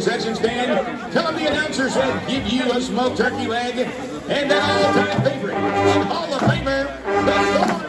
concession stand. Tell them the announcers said give you a smoked turkey leg. And that all-time favorite and Hall of Famer, the